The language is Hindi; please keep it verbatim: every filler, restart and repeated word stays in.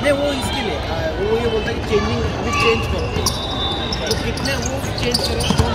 नहीं वो इसके लिए आ, वो ये बोलता है कि चेंजिंग अभी चेंज करो, तो कितने वो चेंज करें